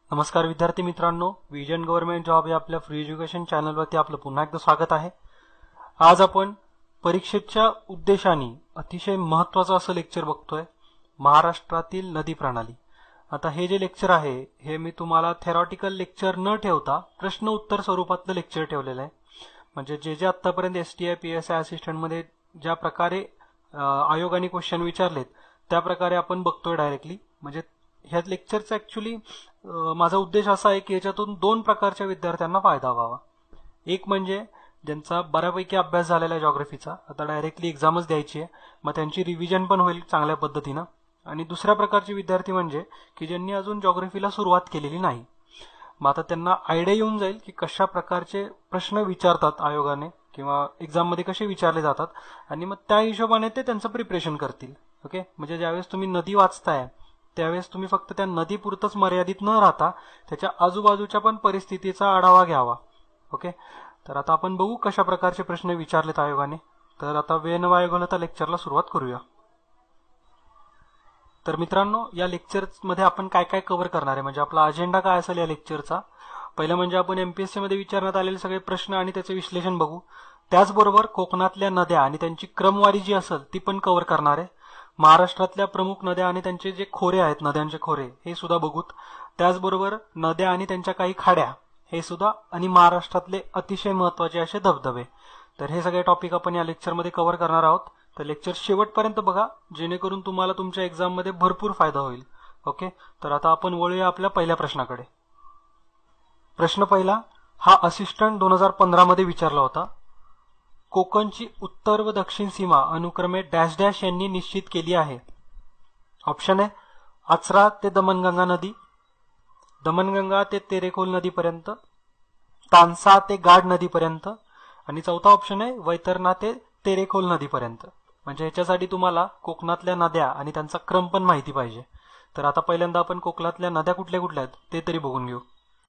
नमस्कार विद्यार्थी मित्रांनो, विजन गव्हर्नमेंट जॉब या आपल्या फ्री एज्युकेशन चॅनलवरती आपलं पुन्हा एकदा स्वागत आहे. आज आपण परीक्षेच्या उद्देशाने अतिशय महत्त्वाचं असं लेक्चर बघतोय, महाराष्ट्रातील नदी प्रणाली. आता हे जे लेक्चर आहे हे मी तुम्हाला थेरॉटिकल लेक्चर न ठेवता प्रश्न उत्तर स्वरूपातलं लेक्चर ठेवलेलं आहे. म्हणजे जे आतापर्यंत STI PSI असिस्टंटमध्ये ज्या प्रकारे आयोगाने क्वेश्चन विचारलेत त्या प्रकारे आपण बघतोय डायरेक्टली. म्हणजे ह्या लेक्चरचा ऍक्च्युली माझा उद्देश असा आहे की याच्यातून दोन प्रकारच्या विद्यार्थ्यांना फायदा व्हावा. एक म्हणजे ज्यांचा बऱ्यापैकी अभ्यास झालेला आहे जॉग्रफीचा, आता डायरेक्टली एक्झामच द्यायची आहे, मग त्यांची रिव्हिजन पण होईल चांगल्या पद्धतीनं. आणि दुसऱ्या प्रकारचे विद्यार्थी म्हणजे की ज्यांनी अजून जॉग्रफीला सुरुवात केलेली नाही. मग आता त्यांना आयडिया येऊन जाईल की कशा प्रकारचे प्रश्न विचारतात आयोगाने किंवा एक्झाममध्ये कसे विचारले जातात, आणि मग त्या हिशोबाने ते त्यांचं प्रिपरेशन करतील. ओके, म्हणजे ज्यावेळेस तुम्ही नदी वाचताय त्यावेळेस तुम्ही फक्त त्या नदीपुरतच मर्यादित न राहता त्याच्या आजूबाजूच्या पण परिस्थितीचा आढावा घ्यावा. ओके, तर आता आपण बघू कशा प्रकारचे प्रश्न विचारलेत आयोगाने. तर आता वेळ न वाया घालवता लेक्चरला सुरुवात करूया. तर मित्रांनो, या लेक्चरमध्ये आपण काय काय कव्हर करणार आहे, म्हणजे आपला अजेंडा काय असेल या लेक्चरचा. पहिलं म्हणजे आपण MPSC मध्ये विचारण्यात आलेले सगळे प्रश्न आणि त्याचे विश्लेषण बघू. त्याचबरोबर कोकणातल्या नद्या आणि त्यांची क्रमवारी जी असेल ती पण कव्हर करणार आहे. महाराष्ट्रातल्या प्रमुख नद्या आणि त्यांचे जे खोरे आहेत, नद्यांचे खोरे, हे सुद्धा बघूत. त्याचबरोबर नद्या आणि त्यांच्या काही खाड्या हे सुद्धा, आणि महाराष्ट्रातले अतिशय महत्वाचे असे धबधबे. तर हे सगळे टॉपिक आपण या लेक्चरमध्ये कव्हर करणार आहोत. तर लेक्चर शेवटपर्यंत बघा, जेणेकरून तुम्हाला तुमच्या एक्झाममध्ये भरपूर फायदा होईल. ओके, तर आता आपण वळूया आपल्या पहिल्या प्रश्नाकडे. प्रश्न पहिला हा असिस्टंट 2015 मध्ये विचारला होता. कोकणची उत्तर व दक्षिण सीमा अनुक्रमे डॅश डॅश यांनी निश्चित केली आहे. ऑप्शन आहे आचरा ते दमणगंगा नदी, दमणगंगा ते तेरेखोल नदीपर्यंत, तानसा ते गाढ नदीपर्यंत, आणि चौथा ऑप्शन आहे वैतरणा ते तेरेखोल नदीपर्यंत. म्हणजे ह्याच्यासाठी तुम्हाला कोकणातल्या नद्या आणि त्यांचा क्रम पण माहिती पाहिजे. तर आता पहिल्यांदा आपण कोकणातल्या नद्या कुठल्या कुठल्या आहेत ते तरी बघून घेऊ.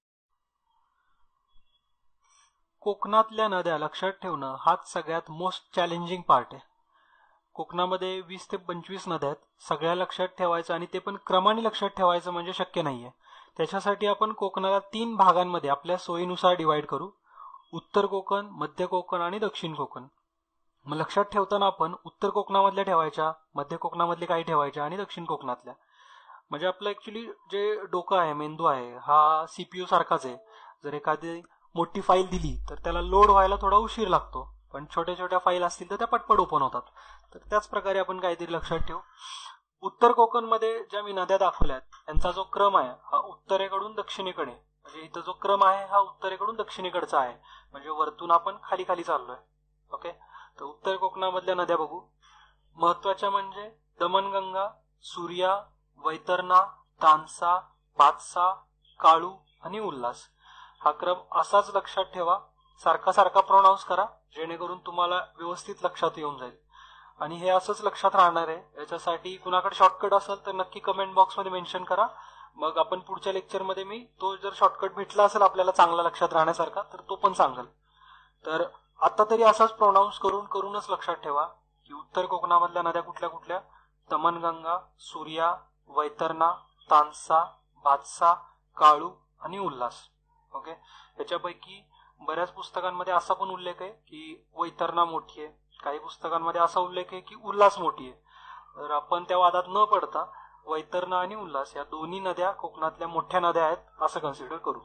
कोकणातल्या नद्या लक्षात ठेवणं हाच सगळ्यात मोस्ट चॅलेंजिंग पार्ट आहे. कोकणामध्ये 20 ते 25 नद्या आहेत, सगळ्या लक्षात ठेवायचं आणि ते पण क्रमाने लक्षात ठेवायचं म्हणजे शक्य नाहीये. त्याच्यासाठी आपण कोकणाला 3 भागांमध्ये आपल्या सोयीनुसार डिवाइड करू: उत्तर कोकण, मध्य कोकण आणि दक्षिण कोकण. मग लक्षात ठेवताना आपण उत्तर कोकणामधल्या ठेवायच्या, मध्य कोकणामधले काही ठेवायच्या आणि दक्षिण कोकणातल्या. म्हणजे आपलं ऍक्च्युली जे डोकं आहे, मेंदू आहे, हा CPU सारखाच आहे. जर एखादी मोठी फाईल दिली तर त्याला लोड व्हायला थोडा उशीर लागतो, पण छोट्या छोट्या फाईल असतील तर त्या पटपट ओपन होतात. तर त्याच प्रकारे आपण काहीतरी लक्षात ठेवू. उत्तर कोकणमध्ये ज्या मी नद्या दाखवल्यात त्यांचा जो क्रम आहे हा उत्तरेकडून दक्षिणेकडे, म्हणजे इथं जो क्रम आहे हा उत्तरेकडून दक्षिणेकडचा आहे. म्हणजे वरतून आपण खाली खाली चाललोय. ओके, तर उत्तर कोकणामधल्या नद्या बघू. महत्वाच्या म्हणजे दमणगंगा, सूर्या, वैतरणा, तानसा, भातसा, काळू आणि उल्हास. हा क्रम असाच लक्षात ठेवा, सारखा सारखा प्रोनाऊन्स करा, जेणेकरून तुम्हाला व्यवस्थित लक्षात येऊन जाईल. आणि हे असंच लक्षात राहणार आहे. याच्यासाठी कुणाकडे शॉर्टकट असेल तर नक्की कमेंट बॉक्समध्ये मेन्शन करा. मग आपण पुढच्या लेक्चरमध्ये मी तो जर शॉर्टकट भेटला असेल आपल्याला चांगला लक्षात राहण्यासारखा तर तो पण सांगेल. तर आता तरी असाच प्रोनाऊन्स करूनच लक्षात ठेवा की उत्तर कोकणामधल्या नद्या कुठल्या कुठल्या: दमणगंगा, सूर्या, वैतरणा, तानसा, भातसा, काळू आणि उल्हास. ओके, याच्यापैकी बऱ्याच पुस्तकांमध्ये असा पण उल्लेख आहे की वैतरणा मोठी आहे, काही पुस्तकांमध्ये असा उल्लेख आहे की उल्हास मोठी आहे. तर आपण त्या वादात न पडता वैतरणा आणि उल्हास या दोन्ही नद्या कोकणातल्या मोठ्या नद्या आहेत असं कन्सिडर करू.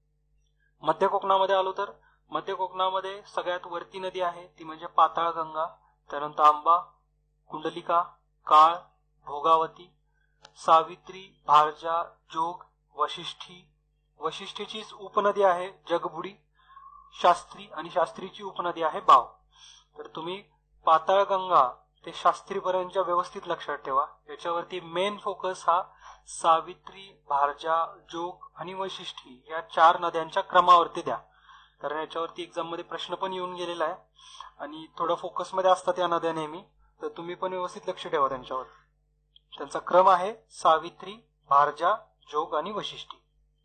मध्य कोकणामध्ये आलो तर मध्य कोकणामध्ये सगळ्यात वरती नदी आहे ती म्हणजे पाताळगंगा, त्यानंतर आंबा, कुंडलिका, काळ, भोगावती, सावित्री, भारजा, जोग, वशिष्ठी. वशिष्ठीचीच उपनदी आहे जगबुडी, शास्त्री, आणि शास्त्रीची उपनदी आहे बाव. तर तुम्ही पाताळगंगा ते शास्त्रीपर्यंतच्या व्यवस्थित लक्षात ठेवा. याच्यावरती मेन फोकस हा सावित्री, भारजा, जोग आणि वशिष्ठी या 4 नद्यांच्या क्रमावरती द्या, कारण याच्यावरती एक्झाम मध्ये प्रश्न पण येऊन गेलेला आहे आणि थोडं फोकसमध्ये असतात या नद्या नेहमी. तर तुम्ही पण व्यवस्थित लक्ष ठेवा त्यांच्यावर. त्यांचा क्रम आहे सावित्री, भारजा, जोग आणि वशिष्ठी.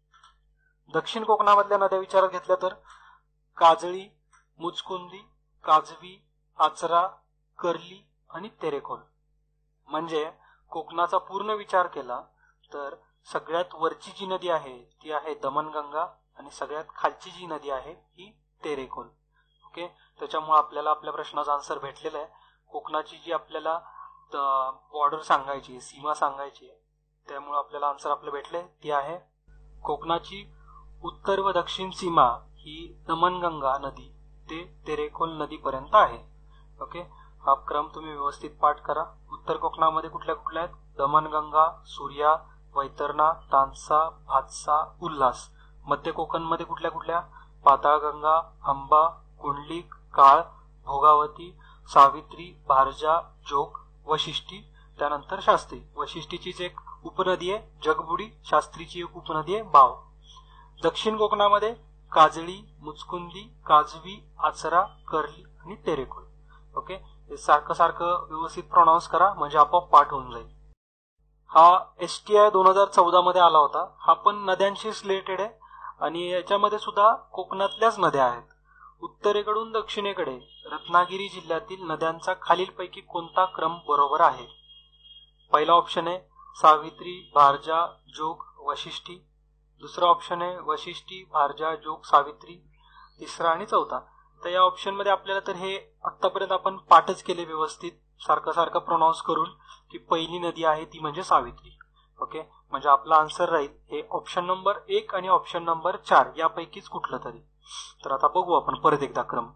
दक्षिण कोकणामधल्या नद्या विचारात घेतल्या तर काजळी, मुचकुंदी, काजवी, आचरा, कर्ली आणि तेरेखोल. म्हणजे कोकणाचा पूर्ण विचार केला तर सगळ्यात वरची जी नदी आहे ती आहे दमनगंगा आणि सगळ्यात खालची जी नदी आहे ही तेरेखोल. ओके, त्याच्यामुळे आपल्याला आपल्या प्रश्नाचा आन्सर भेटलेला आहे. कोकणाची जी आपल्याला बॉर्डर सांगायची, सीमा सांगायची, त्यामुळे आपल्याला आन्सर आपले भेटले, ती आहे कोकणाची उत्तर व दक्षिण सीमा ही दमनगंगा नदी ते तेरेखोल नदीपर्यंत आहे. ओके, हा क्रम तुम्ही व्यवस्थित पाठ करा. उत्तर कोकणामध्ये कुठल्या कुठल्या आहेत? दमनगंगा, सूर्या, वैतरणा, तानसा, भातसा, उल्हास. मध्य कोकणमध्ये कुठल्या कुठल्या? पाताळगंगा, अंबा, कुंडलिक, काळ, भोगावती, सावित्री, भारजा, जोग, वशिष्ठी, त्यानंतर शास्त्री. वशिष्ठीचीच एक उपनदी आहे जगबुडी, शास्त्रीची एक उपनदी आहे बाव. दक्षिण कोकणामध्ये काजळी, मुचकुंदी, काजवी, आचरा, कर्ली आणि तेरेखोल. ओके, हे सारखं सारखं व्यवस्थित प्रोनाऊन्स करा म्हणजे आपोआप पाठ होऊन जाईल. हा STI 2014 मध्ये आला होता. हा पण नद्यांशी रिलेटेड आहे आणि याच्यामध्ये सुद्धा कोकणातल्याच नद्या आहेत. उत्तरेकडून दक्षिणेकडे रत्नागिरी जिल्ह्यातील नद्यांचा खालीलपैकी कोणता क्रम बरोबर आहे? पहिला ऑप्शन आहे सावित्री, भारजा, जोग, वशिष्ठी. दुसरा ऑप्शन आहे वशिष्ठी, भारजा, जोग, सावित्री. तिसरा आणि चौथा. तर या ऑप्शन मध्ये आपल्याला तर हे आतापर्यंत आपण पाठच केले व्यवस्थित सारखं सारखं प्रोनाऊन्स करून की पहिली नदी आहे ती म्हणजे सावित्री. ओके, म्हणजे आपला आन्सर राहील हे ऑप्शन नंबर 1 आणि ऑप्शन नंबर 4 यापैकीच कुठलं तरी. तर आता बघू आपण परत एकदा क्रम.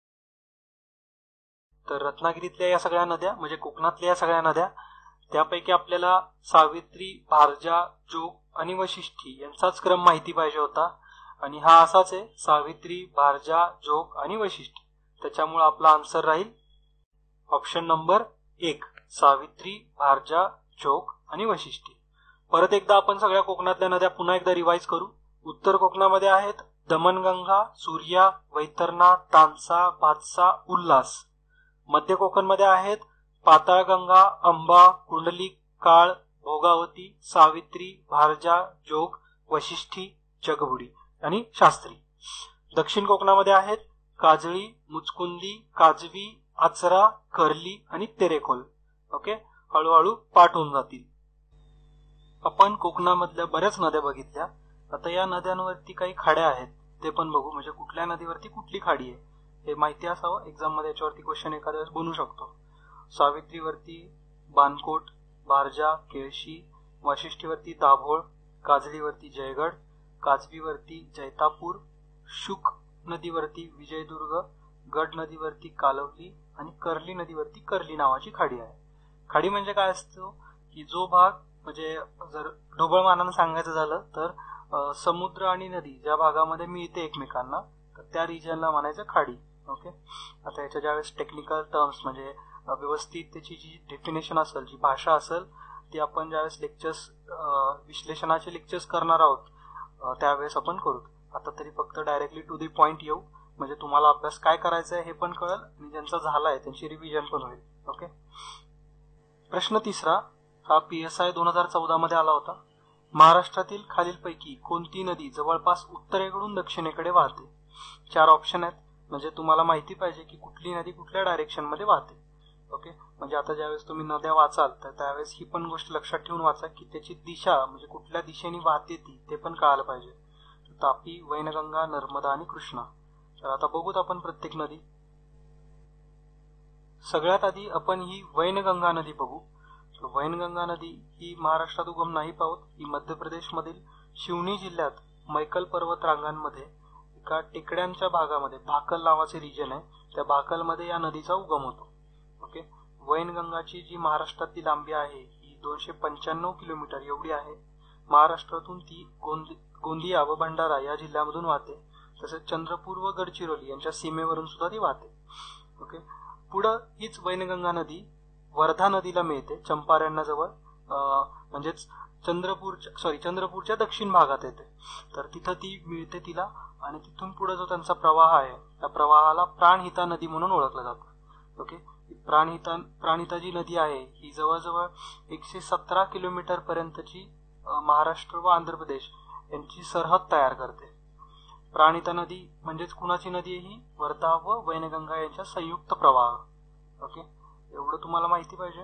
तर रत्नागिरीतल्या या सगळ्या नद्या म्हणजे कोकणातल्या या सगळ्या नद्या, त्यापैकी आपल्याला सावित्री, भारजा, जोग आणि वशिष्ठी यांचाच क्रम माहिती पाहिजे होता आणि हा असाच आहे सावित्री, भारजा, जोग आणि वशिष्ठी. त्याच्यामुळे आपला आन्सर राहील ऑप्शन नंबर 1 सावित्री, भारजा, जोग आणि वशिष्ठी. परत एकदा आपण सगळ्या कोकणातल्या नद्या पुन्हा एकदा रिवाइज करू. उत्तर कोकणामध्ये आहेत दमनगंगा, सूर्या, वैतरणा, तानसा, भातसा, उल्हास. मध्य कोकणमध्ये आहेत पाताळगंगा, अंबा, कुंडलिक, काळ, भोगावती, सावित्री, भारजा, जोग, वशिष्ठी, जगबुडी आणि शास्त्री. दक्षिण कोकणामध्ये आहेत काजळी, मुचकुंदी, काजवी, आचरा, कर्ली आणि तेरेखोल. ओके, हळूहळू पाठ होऊन जातील. आपण कोकणामधल्या बऱ्याच नद्या बघितल्या. आता या नद्यांवरती काही खाड्या आहेत ते पण बघू, म्हणजे कुठल्या नदीवरती कुठली खाडी आहे हे माहिती असावं. एक्झाम मध्ये याच्यावरती क्वेश्चन एखाद्या वेळेस बनू शकतो. सावित्रीवरती बानकोट, भारजा, केळशी, वशिष्ठीवरती दाभोळ, काजळीवरती जयगड, काजवीवरती जैतापूर, शुक नदीवरती विजयदुर्ग, गड नदीवरती कालवली आणि कर्ली नदीवरती कर्ली नावाची खाडी आहे. खाडी म्हणजे काय असतो की जो भाग म्हणजे जर ढोबळमानानं सांगायचं झालं तर समुद्र आणि नदी ज्या भागामध्ये मिळते एकमेकांना तर त्या रिजनला म्हणायचं खाडी. ओके, आता याच्या ज्यावेळेस टेक्निकल टर्म्स म्हणजे व्यवस्थित त्याची जी डेफिनेशन असेल, जी भाषा असेल ती आपण ज्यावेळेस लेक्चर्स विश्लेषणाचे लेक्चर्स करणार आहोत त्यावेळेस आपण करू. आता तरी फक्त डायरेक्टली टू दी पॉइंट येऊ म्हणजे तुम्हाला अभ्यास काय करायचा आहे हे पण कळेल आणि ज्यांचा झालाय त्यांची रिव्हिजन पण होईल. ओके, प्रश्न तिसरा हा PSI 2014 मध्ये आला होता. महाराष्ट्रातील खालीलपैकी कोणती नदी जवळपास उत्तरेकडून दक्षिणेकडे वाहते? 4 ऑप्शन आहेत म्हणजे तुम्हाला माहिती पाहिजे की कुठली नदी कुठल्या डायरेक्शन मध्ये वाहते. ओके, म्हणजे आता ज्यावेळेस तुम्ही नद्या वाचाल तर त्यावेळेस ही पण गोष्ट लक्षात ठेवून वाचा की त्याची दिशा म्हणजे कुठल्या दिशेने वाहते ती ते पण कळायला पाहिजे. तापी, वैनगंगा, नर्मदा आणि कृष्णा. तर आता बघूत आपण प्रत्येक नदी. सगळ्यात आधी आपण ही वैनगंगा नदी बघू. वैनगंगा नदी ही महाराष्ट्रात उगम नाही पावत. ही मध्य प्रदेश मधील शिवनी जिल्ह्यात मैकल पर्वत रांगांमध्ये एका टेकड्यांच्या भागामध्ये भाकल नावाचे रिजन आहे त्या भाकल मध्ये या नदीचा उगम होतो. ओके, वैनगंगाची जी महाराष्ट्रातली लांबी आहे ही 295 किलोमीटर एवढी आहे. महाराष्ट्रातून ती गोंदिया व भंडारा या जिल्ह्यामधून वाहते. तसेच चंद्रपूर व गडचिरोली यांच्या सीमेवरून सुद्धा ती वाहते. ओके, पुढं हीच वैनगंगा नदी वर्धा नदीला मिळते चंपारण्याजवळ, म्हणजेच चंद्रपूरच्या दक्षिण भागात येते. तर तिथं ती मिळते तिला आणि तिथून पुढे जो त्यांचा प्रवाह आहे त्या प्रवाहाला प्राणहिता नदी म्हणून ओळखलं जातं. ओके, प्राणहिता जी नदी आहे ही जवळजवळ 117 किलोमीटर पर्यंतची महाराष्ट्र व आंध्र प्रदेश यांची सरहद तयार करते. प्राणहिता नदी म्हणजेच कुणाची नदी आहे? ही वर्धा व वैनगंगा यांच्या संयुक्त प्रवाह. ओके, एवढं तुम्हाला माहिती पाहिजे.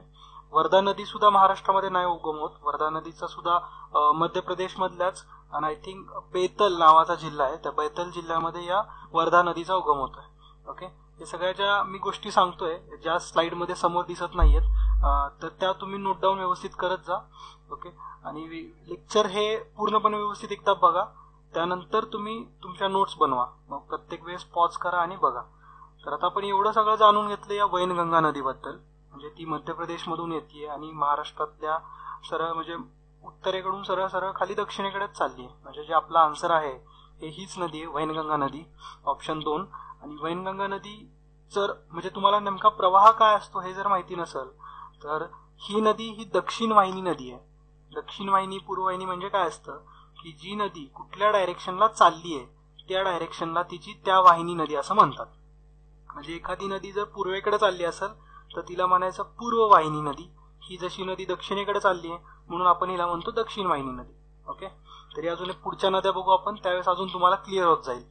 वर्धा नदी सुद्धा महाराष्ट्रामध्ये नाही उगम होत. वर्धा नदीचा सुद्धा मध्य प्रदेश मधल्याच आणि आय थिंक बैतल नावाचा जिल्हा आहे, त्या बैतल जिल्ह्यामध्ये या वर्धा नदीचा उगम होतोय. ओके, हे सगळ्या ज्या मी गोष्टी सांगतोय ज्या स्लाइड मध्ये समोर दिसत नाहीयेत, तर त्या तुम्ही नोट डाऊन व्यवस्थित करत जा. ओके, आणि लेक्चर हे पूर्णपणे व्यवस्थित एकदा बघा, त्यानंतर तुम्ही तुमच्या नोट्स बनवा. मग प्रत्येक वेळेस पॉज करा आणि बघा. तर आता आपण एवढं सगळं जाणून घेतलं या वैनगंगा नदीबद्दल. म्हणजे ती मध्य प्रदेश मधून येते आणि महाराष्ट्रातल्या सरळ म्हणजे उत्तरेकडून सरळ सरळ खाली दक्षिणेकडेच चालली आहे. म्हणजे जे आपला आन्सर आहे हे हीच नदी आहे, वैनगंगा नदी, ऑप्शन 2. आणि वैनगंगा नदी जर म्हणजे तुम्हाला नेमका प्रवाह काय असतो हे जर माहिती नसेल तर ही नदी ही दक्षिण वाहिनी नदी आहे. दक्षिण वाहिनी पूर्व वाहिनी म्हणजे काय असतं की जी नदी कुठल्या डायरेक्शनला चालली आहे त्या डायरेक्शनला तिची त्या वाहिनी नदी असं म्हणतात. म्हणजे एखादी नदी जर पूर्वेकडे चालली असेल तर तिला म्हणायचं पूर्व वाहिनी नदी. ही जशी नदी दक्षिणेकडे चालली आहे म्हणून आपण हिला म्हणतो दक्षिण वाहिनी नदी. ओके, तरी अजून पुढच्या नद्या बघू आपण, त्यावेळेस अजून तुम्हाला क्लिअर होत जाईल.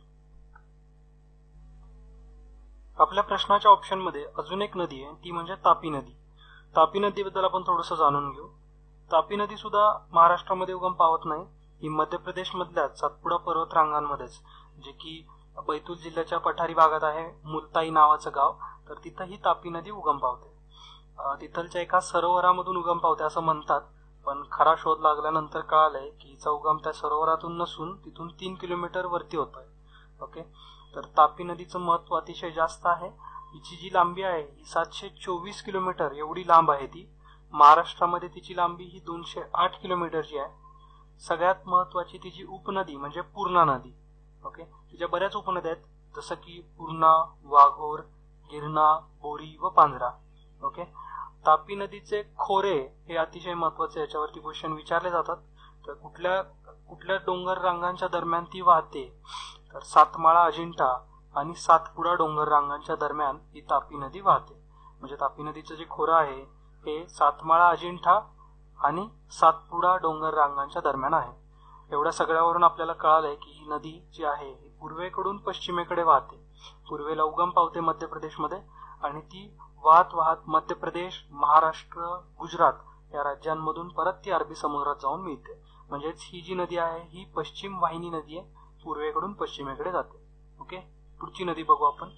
आपल्या प्रश्नाच्या ऑप्शन मध्ये अजून एक नदी आहे, ती म्हणजे तापी नदी. तापी नदीबद्दल आपण थोडंसं जाणून घेऊ. तापी नदी सुद्धा महाराष्ट्रामध्ये उगम पावत नाही. ही मध्य प्रदेश मधल्या सातपुडा पर्वत रांगांमध्येच, जे की बैतूल जिल्ह्याच्या पठारी भागात आहे, मुलताई नावाचं गाव, तर तिथं ही तापी नदी उगम पावते. तिथलच्या एका सरोवरामधून उगम पावते असं म्हणतात, पण खरा शोध लागल्यानंतर कळालंय की हिचा उगम त्या सरोवरातून नसून तिथून 3 किलोमीटर वरती होतोय. ओके, तर तापी नदीचं महत्व अतिशय जास्त आहे. हिची जी लांबी आहे ही 724 किलोमीटर एवढी लांब आहे ती. महाराष्ट्रामध्ये तिची लांबी ही 208 किलोमीटरची आहे. सगळ्यात महत्वाची तिची उपनदी म्हणजे पूर्णा नदी. ओके, तिच्या बऱ्याच उपनद्या आहेत, जसं की पूर्णा, वाघोर, गिरणा, बोरी व पांझरा. ओके, तापी नदीचे खोरे हे अतिशय महत्वाचे, याच्यावरती क्वेश्चन विचारले जातात. तर कुठल्या डोंगर रांगांच्या दरम्यान ती वाहते, तर सातमाळा अजिंठा आणि सातपुडा डोंगर रांगांच्या दरम्यान ही तापी नदी वाहते. म्हणजे तापी नदीचं जे खोरं आहे हे सातमाळा अजिंठा आणि सातपुडा डोंगर रांगांच्या दरम्यान आहे. एवढ्या सगळ्यावरून आपल्याला कळालंय की ही नदी जी आहे ही पूर्वेकडून पश्चिमेकडे वाहते. पूर्वेला उगम पावते मध्य प्रदेशमध्ये आणि ती वाहत वाहत मध्य प्रदेश, महाराष्ट्र, गुजरात या राज्यांमधून परत ती अरबी समुद्रात जाऊन मिळते. म्हणजेच ही जी नदी आहे ही पश्चिम वाहिनी नदी आहे, पूर्वेकडून पश्चिमेकडे जाते. ओके, पुढची नदी बघू आपण.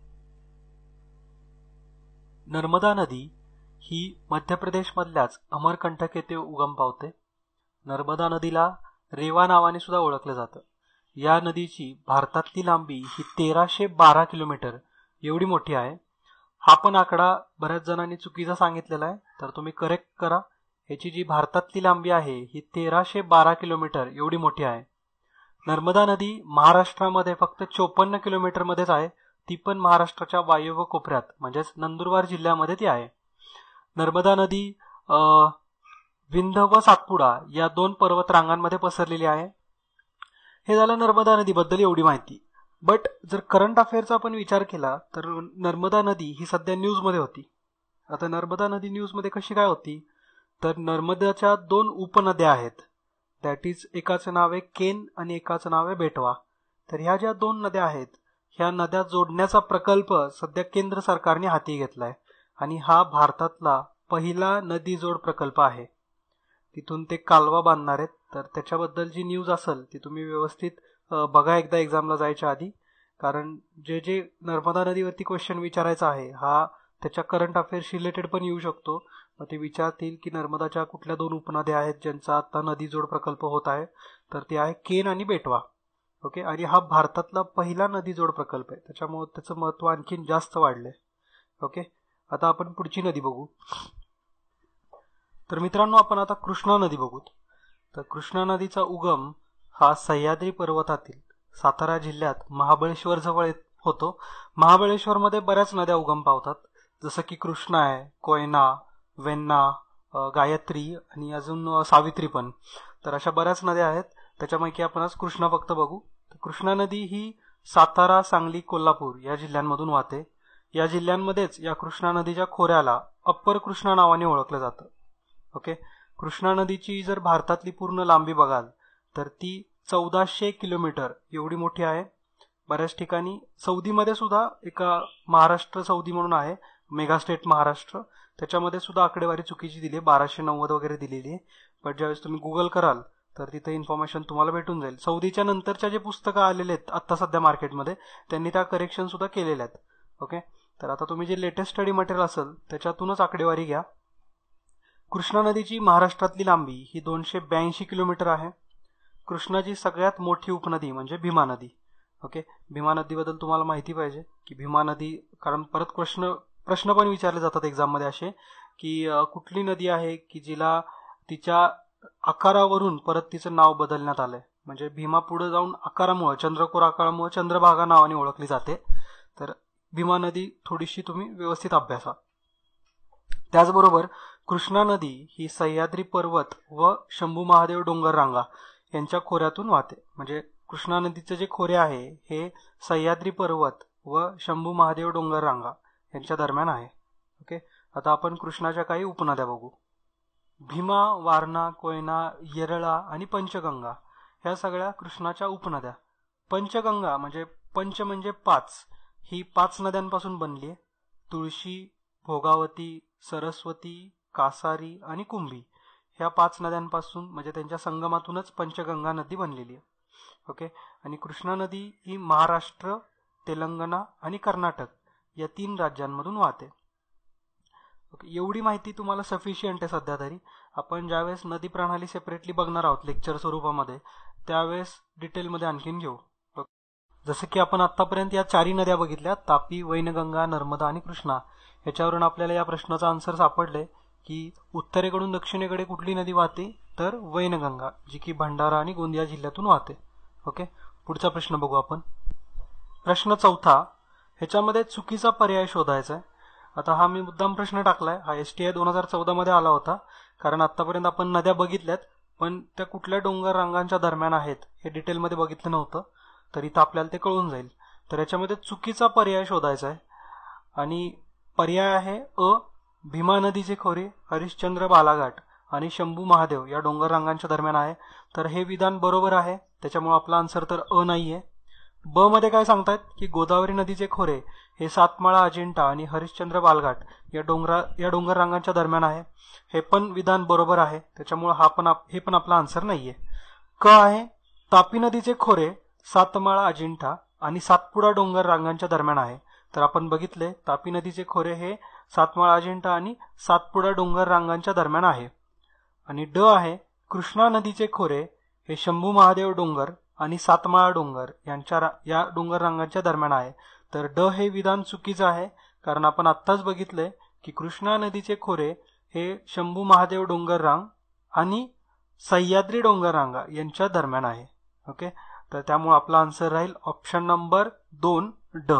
नर्मदा नदी ही मध्य प्रदेश मधल्याच अमरकंटक येथे उगम पावते. नर्मदा नदीला रेवा नावाने सुद्धा ओळखलं जातं. या नदीची भारतातली लांबी ही 1312 किलोमीटर एवढी मोठी आहे. हा पण आकडा बऱ्याच जणांनी चुकीचा सांगितलेला आहे, तर तुम्ही करेक्ट करा. ह्याची जी भारतातली लांबी आहे ही 1312 किलोमीटर एवढी मोठी आहे. नर्मदा नदी महाराष्ट्रामध्ये फक्त 54 किलोमीटर मध्येच आहे, ती पण महाराष्ट्राच्या वायव्य कोपऱ्यात म्हणजेच नंदुरबार जिल्ह्यामध्ये ती आहे. नर्मदा नदी विंध्य व सातपुडा या 2 पर्वत रांगांमध्ये पसरलेली आहे. हे झालं नर्मदा नदीबद्दल एवढी माहिती. बट जर करंट अफेअरचा आपण विचार केला तर नर्मदा नदी ही सध्या न्यूजमध्ये होती. आता नर्मदा नदी न्यूजमध्ये कशी काय होती, तर नर्मदाच्या 2 उपनद्या आहेत, दॅट इज एकाचं नाव आहे केन आणि एकाचं नाव आहे बेटवा. तर ह्या ज्या 2 नद्या आहेत ह्या नद्या जोडण्याचा प्रकल्प सध्या केंद्र सरकारने हाती घेतलाय आणि हा भारतातला पहिला नदी जोड प्रकल्प आहे. तिथून ते कालवा बांधणार आहेत. तर त्याच्याबद्दल जी न्यूज असेल ती तुम्ही व्यवस्थित बघा एकदा एक्झामला जायच्या आधी, कारण जे नर्मदा नदीवरती क्वेश्चन विचारायचा आहे हा त्याच्या करंट अफेअर्स रिलेटेड पण येऊ शकतो. मग ते विचारतील की नर्मदाच्या कुठल्या 2 उपनद्या आहेत ज्यांचा आता नदी जोड प्रकल्प होत आहे, तर ते आहे केन आणि बेटवा. ओके, आणि हा भारतातला पहिला नदी जोड प्रकल्प आहे, त्याच्यामुळे त्याचं महत्व आणखीन जास्त वाढलंय. ओके, आता आपण पुढची नदी बघू. तर मित्रांनो आपण आता कृष्णा नदी बघू. तर कृष्णा नदीचा उगम हा सह्याद्री पर्वतातील सातारा जिल्ह्यात महाबळेश्वर जवळ होतो. महाबळेश्वरमध्ये बऱ्याच नद्या उगम पावतात, जसं की कृष्णा आहे, कोयना, वेण्णा, गायत्री आणि अजून सावित्री पण. तर अशा बऱ्याच नद्या आहेत, त्याच्यापैकी आपण आज कृष्णा फक्त बघू. कृष्णा नदी ही सातारा, सांगली, कोल्हापूर या जिल्ह्यांमधून वाहते. या जिल्ह्यांमध्येच या कृष्णा नदीच्या खोऱ्याला अप्पर कृष्णा नावाने ओळखलं जातं. ओके, कृष्णा नदीची जर भारतातली पूर्ण लांबी बघाल तर ती 1400 किलोमीटर एवढी मोठी आहे. बऱ्याच ठिकाणी सौदीमध्ये सुद्धा एका महाराष्ट्र सौदी म्हणून आहे, मेगा स्टेट महाराष्ट्र, त्याच्यामध्ये सुद्धा आकडेवारी चुकीची दिली आहे, 1290 वगैरे दिलेली आहे. बट ज्यावेळेस तुम्ही गुगल कराल तर तिथे इन्फॉर्मेशन तुम्हाला भेटून जाईल. सौदीच्या नंतरच्या जे पुस्तकं आलेले आहेत आता सध्या मार्केटमध्ये त्यांनी त्या करेक्शन सुद्धा केलेल्या आहेत. ओके, तर आता तुम्ही जे लेटेस्ट स्टडी मटेरियल असेल त्याच्यातूनच आकडेवारी घ्या. कृष्णा नदीची महाराष्ट्रातली लांबी ही 282 किलोमीटर आहे. कृष्णाची सगळ्यात मोठी उपनदी म्हणजे भीमा नदी. ओके, भीमा नदीबद्दल तुम्हाला माहिती पाहिजे की भीमा नदी, कारण परत प्रश्न पण विचारले जातात एक्झाममध्ये असे की कुठली नदी आहे की जिला तिच्या आकारावरून परत तिचं नाव बदलण्यात आलंय. म्हणजे भीमा पुढे जाऊन आकारामुळे, चंद्रकोर आकारामुळे चंद्रभागा नावाने ओळखली जाते. तर भीमा नदी थोडीशी तुम्ही व्यवस्थित अभ्यासा. त्याचबरोबर कृष्णा नदी ही सह्याद्री पर्वत व शंभू महादेव डोंगर रांगा यांच्या खोऱ्यातून वाहते. म्हणजे कृष्णा नदीचे जे खोरे आहे हे सह्याद्री पर्वत व शंभू महादेव डोंगर रांगा यांच्या दरम्यान आहे. ओके, आता आपण कृष्णाच्या काही उपनद्या बघू. भीमा, वारणा, कोयना, येरळा आणि पंचगंगा ह्या सगळ्या कृष्णाच्या उपनद्या. पंचगंगा म्हणजे पंच म्हणजे 5, ही 5 नद्यांपासून बनली आहे. तुळशी, भोगावती, सरस्वती, कासारी आणि कुंभी ह्या 5 नद्यांपासून म्हणजे त्यांच्या संगमातूनच पंचगंगा नदी बनलेली आहे. ओके, आणि कृष्णा नदी ही महाराष्ट्र, तेलंगणा आणि कर्नाटक या 3 राज्यांमधून वाहते. ओके, एवढी माहिती तुम्हाला सफिशियंट आहे सध्या तरी. आपण ज्यावेळेस नदी प्रणाली सेपरेटली बघणार आहोत लेक्चर स्वरूपामध्ये त्यावेळेस डिटेलमध्ये आणखीन घेऊ. जसं की आपण आतापर्यंत या 4 नद्या बघितल्या, तापी, वैनगंगा, नर्मदा आणि कृष्णा. याच्यावरून आपल्याला या प्रश्नाचा आन्सर सापडले की उत्तरेकडून दक्षिणेकडे कुठली नदी वाहते, तर वैनगंगा, जी की भंडारा आणि गोंदिया जिल्ह्यातून वाहते. ओके, पुढचा प्रश्न बघू आपण. प्रश्न 4, ह्याच्यामध्ये चुकीचा पर्याय शोधायचा आहे. आता हा मी मुद्दाम प्रश्न टाकलाय, हा STI 2014 मध्ये आला होता, कारण आतापर्यंत आपण नद्या बघितल्यात पण त्या कुठल्या डोंगर रांगांच्या दरम्यान आहेत हे डिटेलमध्ये बघितलं नव्हतं, तर इथं आपल्याला ते कळून जाईल. तर याच्यामध्ये चुकीचा पर्याय शोधायचा आहे आणि पर्याय आहे अ, भीमा नदीचे खोरे हरिश्चंद्र बालाघाट आणि शंभू महादेव या डोंगर रांगांच्या दरम्यान आहे. तर हे विधान बरोबर आहे, त्याच्यामुळे आपला आन्सर तर अ नाहीये. ब मध्ये काय सांगतायत की गोदावरी नदीचे खोरे हे सातमाळा, अजिंठा आणि हरिश्चंद्र बालघाट या डोंगर रांगांच्या दरम्यान आहे. हे पण विधान बरोबर आहे, त्याच्यामुळे हे पण आपला आन्सर नाहीये. क आहे तापी नदीचे खोरे सातमाळा, अजिंठा आणि सातपुडा डोंगर रांगांच्या दरम्यान आहे. तर आपण बघितले तापी नदीचे खोरे हे सातमाळा, अजिंठा आणि सातपुडा डोंगर रांगांच्या दरम्यान आहे. आणि ड आहे कृष्णा नदीचे खोरे हे शंभू महादेव डोंगर आणि सातमाळा डोंगर या डोंगर रांगांच्या दरम्यान आहे. तर ड हे विधान चुकीचं आहे, कारण आपण आत्ताच बघितले की कृष्णा नदीचे खोरे हे शंभू महादेव डोंगर रांग आणि सह्याद्री डोंगर रांगा यांच्या दरम्यान आहे. ओके, तर त्यामुळे आपला आन्सर राहील ऑप्शन नंबर 2 ड.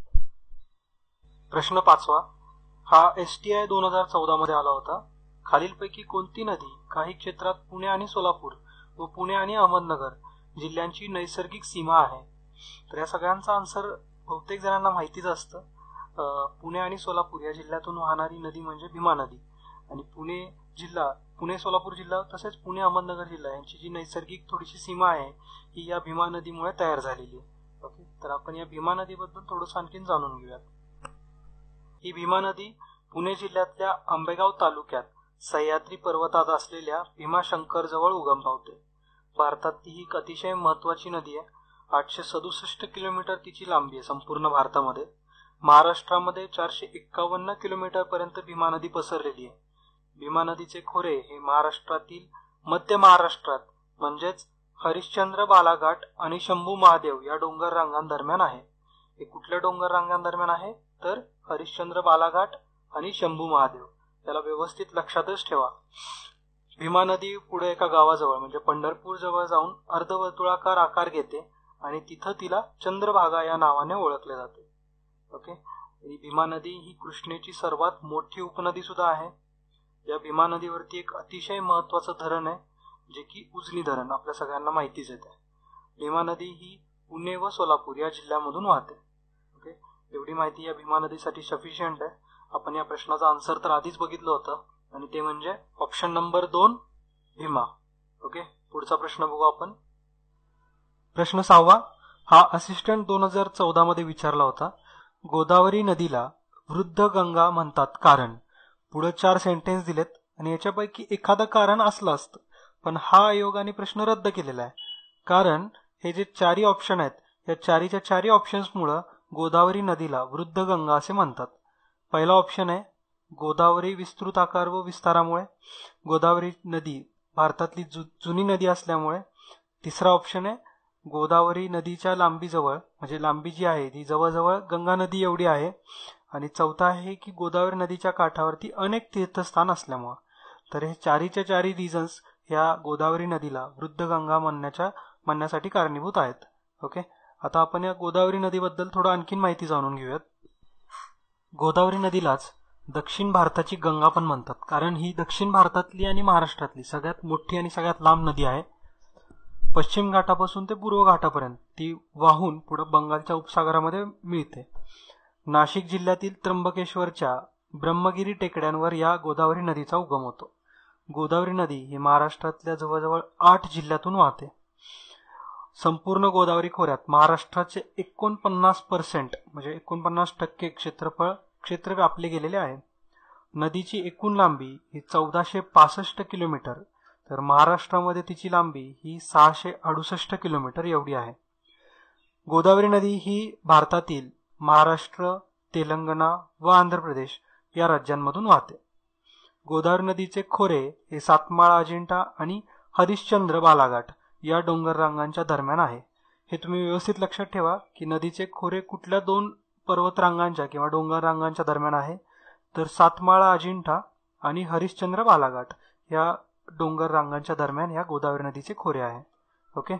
प्रश्न 5, हा STI 2014 मध्ये आला होता. खालीलपैकी कोणती नदी काही क्षेत्रात पुणे आणि सोलापूर व पुणे आणि अहमदनगर जिल्ह्यांची नैसर्गिक सीमा आहे? तर या सगळ्यांचा आन्सर बहुतेक जणांना माहितीच असतं. पुणे आणि सोलापूर या जिल्ह्यातून वाहणारी नदी म्हणजे भीमा नदी. आणि पुणे सोलापूर जिल्हा तसेच पुणे अहमदनगर जिल्हा यांची जी नैसर्गिक थोडीशी सीमा आहे ही या भीमा नदीमुळे तयार झालेली आहे. ओके, तर आपण या भीमा नदीबद्दल थोडंसं आणखीन जाणून घेऊयात. ही भीमा नदी पुणे जिल्ह्यातल्या आंबेगाव तालुक्यात सह्याद्री पर्वतात असलेल्या भीमाशंकर जवळ उगम पावते. भारतातली ही एक अतिशय महत्वाची नदी आहे. 867 किलोमीटर तिची लांबी आहे संपूर्ण भारतामध्ये. महाराष्ट्रामध्ये 451 किलोमीटर पर्यंत भीमा नदी पसरलेली आहे. भीमा नदीचे खोरे हे महाराष्ट्रातील मध्य महाराष्ट्रात म्हणजेच हरिश्चंद्र बालाघाट आणि शंभू महादेव या डोंगर रांगांदरम्यान आहे. हे कुठल्या डोंगर रांगांदरम्यान आहे, तर हरिश्चंद्र बालाघाट आणि शंभू महादेव. त्याला व्यवस्थित लक्षातच ठेवा. भीमा नदी पुढे एका गावाजवळ म्हणजे पंढरपूर जवळ जाऊन अर्धवर्तुळाकार आकार घेते आणि तिथं तिला चंद्रभागा या नावाने ओळखले जाते. ओके, आणि भीमा नदी ही कृष्णेची सर्वात मोठी उपनदी सुद्धा आहे. या भीमा नदीवरती एक अतिशय महत्वाचं धरण आहे जे की उजनी धरण, आपल्या सगळ्यांना माहितीच आहे. भीमा नदी ही पुणे व सोलापूर या जिल्ह्यामधून वाहते. ओके, एवढी माहिती या भीमा नदीसाठी सफिशियंट आहे. आपण या प्रश्नाचा आन्सर तर आधीच बघितलं होतं आणि ते म्हणजे ऑप्शन नंबर 2 भीमा. ओके, पुढचा प्रश्न बघू आपण. प्रश्न 6 हा असिस्टंट 2014 मध्ये विचारला होता. गोदावरी नदीला वृद्ध गंगा म्हणतात कारण पुढे 4 सेंटेन्स दिलेत आणि याच्यापैकी एखादं कारण असलं असतं, पण हा आयोगाने प्रश्न रद्द केलेला आहे. कारण हे जे चारही ऑप्शन आहेत, या चारीच्या चारही ऑप्शन्समुळं गोदावरी नदीला वृद्ध गंगा असे म्हणतात. पहिला ऑप्शन आहे गोदावरी विस्तृत आकार व विस्तारामुळे, गोदावरी नदी भारतातली जुनी नदी असल्यामुळे. तिसरा ऑप्शन आहे गोदावरी नदीच्या लांबीजवळ, म्हणजे लांबी जी आहे ती जवळजवळ गंगा नदी एवढी आहे. आणि चौथा आहे की गोदावरी नदीच्या काठावरती अनेक तीर्थस्थान असल्यामुळं. तर हे चारीच्या चारी रिझन्स ह्या गोदावरी नदीला वृद्ध गंगा म्हणण्यासाठी कारणीभूत आहेत. ओके, आता आपण या गोदावरी नदीबद्दल थोडं आणखीन माहिती जाणून घेऊयात. गोदावरी नदीलाच दक्षिण भारताची गंगा पण म्हणतात, कारण ही दक्षिण भारतातली आणि महाराष्ट्रातली सगळ्यात मोठी आणि सगळ्यात लांब नदी आहे. पश्चिम घाटापासून ते पूर्व घाटापर्यंत ती वाहून पुढे बंगालच्या उपसागरामध्ये मिळते. नाशिक जिल्ह्यातील त्र्यंबकेश्वरच्या ब्रह्मगिरी टेकड्यांवर या गोदावरी नदीचा उगम होतो. गोदावरी नदी ही महाराष्ट्रातल्या जवळजवळ 8 जिल्ह्यातून वाहते. संपूर्ण गोदावरी खोऱ्यात महाराष्ट्राचे 49% म्हणजे 49% क्षेत्र व्यापले गेलेले आहे. नदीची एकूण लांबी ही 1465 किलोमीटर, तर महाराष्ट्रामध्ये तिची लांबी ही 668 किलोमीटर एवढी आहे. गोदावरी नदी ही भारतातील महाराष्ट्र, तेलंगणा व आंध्र प्रदेश या राज्यांमधून वाहते. गोदावरी नदीचे खोरे हे सातमाळा अजिंठा आणि हरिश्चंद्र बालाघाट या डोंगर रांगांच्या दरम्यान आहे. हे तुम्ही व्यवस्थित लक्षात ठेवा की नदीचे खोरे कुठल्या 2 पर्वत रांगांच्या किंवा डोंगर रांगांच्या दरम्यान आहे, तर सातमाळा अजिंठा आणि हरिश्चंद्र बालाघाट या डोंगर रांगांच्या दरम्यान या गोदावरी नदीचे खोरे आहे. ओके,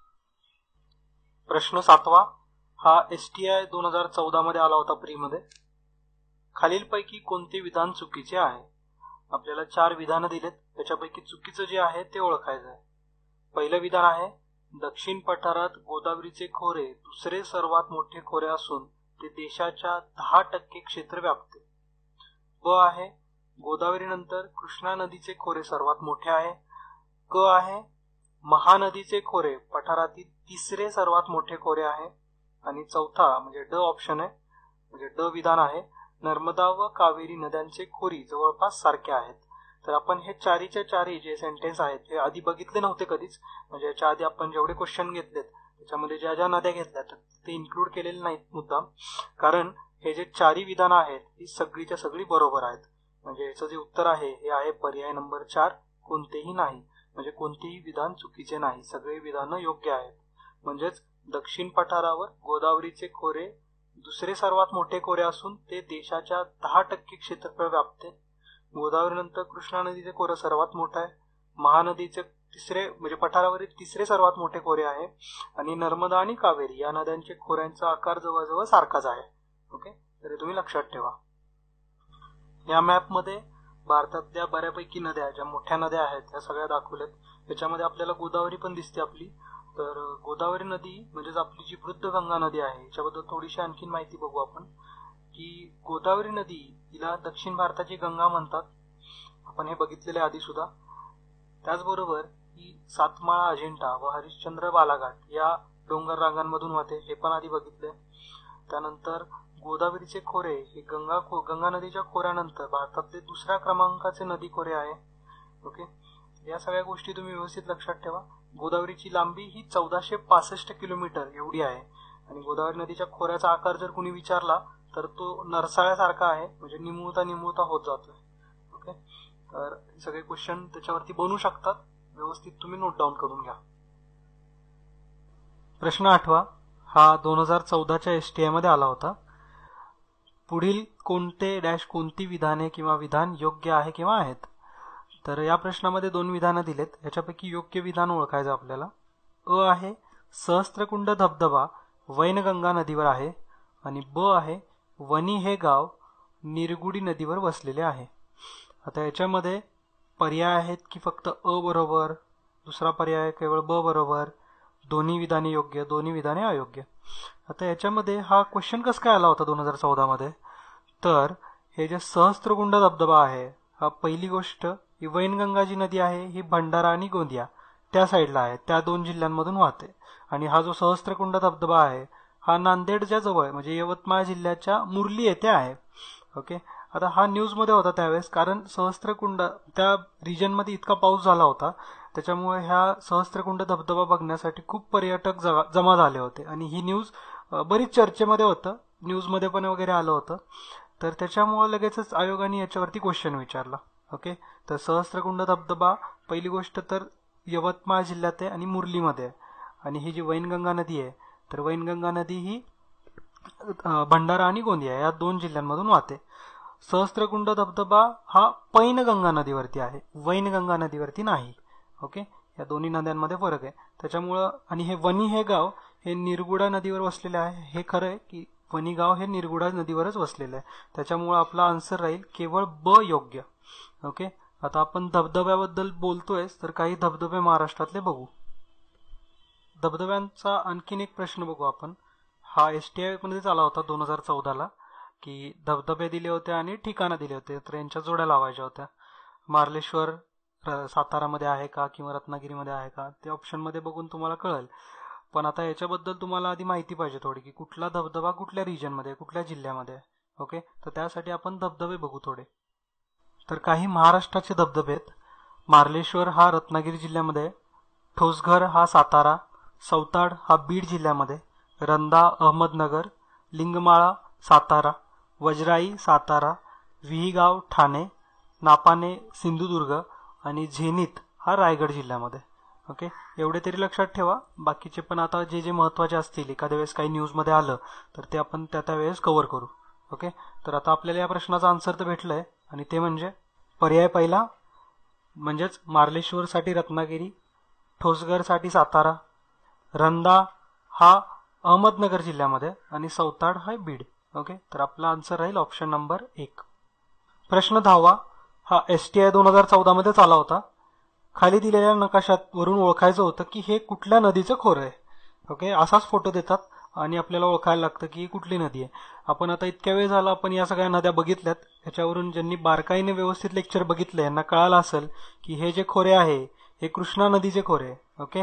प्रश्न 7वा हा STI 2014 मध्ये आला होता प्रीमध्ये. खालीलपैकी कोणते विधान चुकीचे आहे? आपल्याला 4 विधानं दिलेत, त्याच्यापैकी चुकीचं जे आहे ते ओळखायचं आहे. पहिलं विधान आहे दक्षिण पठारात गोदावरीचे खोरे दुसरे सर्वात मोठे खोरे असून ते देशाच्या 10% क्षेत्र व्यापते. ब आहे गोदावरी नंतर कृष्णा नदीचे खोरे सर्वात मोठे आहे. क आहे महानदीचे खोरे पठारातील तिसरे सर्वात मोठे खोरे आहे. आणि चौथा म्हणजे ड ऑप्शन आहे, म्हणजे ड विधान आहे नर्मदा व कावेरी नद्यांचे खोरी जवळपास सारखे आहेत. तर आपण हे चारीच्या चारी जे सेंटेन्स आहेत हे आधी बघितले नव्हते कधीच, म्हणजे याच्या आधी आपण जेवढे क्वेश्चन घेतलेत त्याच्यामध्ये ज्या ज्या नद्या घेतल्यात ते इन्क्लूड केलेले नाहीत मुद्दाम, कारण हे जे चारी विधानं आहेत ही सगळीच्या सगळी बरोबर आहेत. म्हणजे याचं जे उत्तर आहे हे आहे पर्याय नंबर 4, कोणतेही नाही. म्हणजे कोणतेही विधान चुकीचे नाही, सगळे विधानं योग्य आहेत. म्हणजेच दक्षिण पठारावर गोदावरीचे खोरे दुसरे सर्वात मोठे खोरे असून ते देशाच्या 10% क्षेत्रफळ व्यापते. गोदावरी नंतर कृष्णा नदीचे खोरे सर्वात मोठे आहे. महानदीचे तिसरे म्हणजे पठारावरील तिसरे सर्वात मोठे खोरे आहे. आणि नर्मदा आणि कावेरी या नद्यांचे खोऱ्यांचा आकार जवळजवळ सारखाच आहे. ओके, तर तुम्ही लक्षात ठेवा. या मॅपमध्ये भारतातल्या बऱ्यापैकी नद्या ज्या मोठ्या नद्या आहेत त्या सगळ्या दाखवल्यात. त्याच्यामध्ये आपल्याला गोदावरी पण दिसते आपली. तर गोदावरी नदी म्हणजेच आपली जी वृद्ध गंगा नदी आहे याच्याबद्दल थोडीशी आणखी माहिती बघू आपण. की गोदावरी नदी हिला दक्षिण भारताची गंगा म्हणतात, आपण हे बघितलेले आधी सुद्धा. त्याचबरोबर ही सातमाळा अजिंठा व हरिश्चंद्र बालाघाट या डोंगर रांगांमधून वाहते, हे पण आधी बघितले. त्यानंतर गोदावरीचे खोरे हे गंगा नदीच्या खोऱ्यानंतर भारतातले दुसऱ्या क्रमांकाचे नदी खोरे आहे. ओके, या सगळ्या गोष्टी तुम्ही व्यवस्थित लक्षात ठेवा. गोदावरीची लांबी ही 1465 किलोमीटर एवढी आहे. आणि गोदावरी नदीच्या खोऱ्याचा आकार जर कुणी विचारला तर तो नरसाळ्यासारखा आहे, म्हणजे निमुळता होत जातोय. ओके, तर सगळे क्वेश्चन त्याच्यावरती बनवू शकतात, व्यवस्थित तुम्ही नोट डाऊन करून घ्या. प्रश्न 8वा हा 2014च्या STI मध्ये आला होता. पुढील कोणती विधाने किंवा विधान योग्य आहे किंवा आहेत? तर या प्रश्नामध्ये 2 विधानं दिलेत, याच्यापैकी योग्य विधान ओळखायचं आपल्याला. अ आहे सहस्त्रकुंड धबधबा वैनगंगा नदीवर आहे. आणि ब आहे वणी हे गाव निरगुडी नदीवर वसलेले आहे. आता याच्यामध्ये पर्याय आहेत की फक्त अ बरोबर, दुसरा पर्याय केवळ ब बरोबर, दोन्ही विधाने योग्य, दोन्ही विधाने अयोग्य. आता याच्यामध्ये हा क्वेश्चन कसं काय आला होता 2014 मध्ये? तर हे जे सहस्त्रकुंड धबधबा आहे हा पहिली गोष्ट ही वैनगंगा जी नदी आहे ही भंडारा आणि गोंदिया त्या साईडला आहे, त्या 2 जिल्ह्यांमधून वाहते. आणि हा जो सहस्त्रकुंड धबधबा आहे हा नांदेडच्या जवळ म्हणजे यवतमाळ जिल्ह्याच्या मुरली येथे आहे. ओके, आता हा न्यूजमध्ये होता त्यावेळेस, कारण सहस्त्रकुंड त्या रिजनमध्ये इतका पाऊस झाला होता, त्याच्यामुळे ह्या सहस्त्रकुंड धबधबा बघण्यासाठी खूप पर्यटक जमा झाले होते आणि ही न्यूज बरीच चर्चेमध्ये होतं, न्यूजमध्ये पण वगैरे आलं होतं. तर त्याच्यामुळे लगेचच आयोगाने याच्यावरती क्वेश्चन विचारला. ओके, तर सहस्त्रकुंड धबधबा पहिली गोष्ट तर यवतमाळ जिल्ह्यात आहे आणि मुरलीमध्ये आहे. आणि ही जी वैनगंगा नदी आहे, तर वैनगंगा नदी ही भंडारा आणि गोंदिया या 2 जिल्ह्यांमधून वाहते. सहस्त्रकुंड धबधबा हा पैनगंगा नदीवरती आहे, वैनगंगा नदीवरती नाही. ओके, या दोन्ही नद्यांमध्ये फरक आहे. त्याच्यामुळं आणि हे वणी हे गाव हे निरगुडा नदीवर वसलेले आहे. हे खरं आहे की वणी गाव हे निरगुडा नदीवरच वसलेलं आहे. त्याच्यामुळं आपला आन्सर राहील केवळ ब योग्य. ओके, आता आपण धबधब्याबद्दल बोलतोय, तर काही धबधबे महाराष्ट्रातले बघू. धबधब्यांचा आणखीन एक प्रश्न बघू आपण. हा STI मध्येच आला होता 2014ला, की धबधबे दिले होते आणि ठिकाणं दिले होते, तर यांच्या जोड्या लावायच्या होत्या. मार्लेश्वर सातारामध्ये आहे का किंवा रत्नागिरीमध्ये आहे का, ते ऑप्शनमध्ये बघून तुम्हाला कळेल. पण आता याच्याबद्दल तुम्हाला आधी माहिती पाहिजे थोडी, की कुठला धबधबा कुठल्या रिजनमध्ये, कुठल्या जिल्ह्यामध्ये. ओके, तर त्यासाठी आपण धबधबे बघू थोडे. तर काही महाराष्ट्राचे धबधबे आहेत. मार्लेश्वर हा रत्नागिरी जिल्ह्यामध्ये, ठोसघर हा सातारा, सौताड हा बीड जिल्ह्यामध्ये, रंधा अहमदनगर, लिंगमाळा सातारा, वजराई सातारा, विहीगाव ठाणे, नापाने सिंधुदुर्ग आणि झेनित हा रायगड जिल्ह्यामध्ये. ओके, एवढे तरी लक्षात ठेवा. बाकीचे पण आता जे जे महत्त्वाचे असतील, एखाद्या वेळेस काही न्यूजमध्ये आलं तर ते आपण त्या वेळेस कव्हर करू. ओके, तर आता आपल्याला या प्रश्नाचा आन्सर तर भेटलंय, आणि ते म्हणजे पर्याय पहिला, म्हणजेच मार्लेश्वरसाठी रत्नागिरी, ठोसघरसाठी सातारा, रंधा हा अहमदनगर जिल्ह्यामध्ये आणि सौताड हा बीड. ओके, तर आपला आन्सर राहील ऑप्शन नंबर 1. प्रश्न 10वा हा STI 2014 मध्येच आला होता. खाली दिलेल्या नकाशात वरून ओळखायचं होतं की हे कुठल्या नदीचं खोरं आहे. ओके, असाच फोटो देतात आणि आपल्याला ओळखायला लागतं की ही कुठली नदी आहे. आपण आता इतक्या वेळ झाला आपण या सगळ्या नद्या बघितल्यात. ह्याच्यावरून ज्यांनी बारकाईने व्यवस्थित लेक्चर बघितलं यांना कळालं असेल की हे जे खोरे आहे हे कृष्णा नदीचे खोरे आहे. ओके,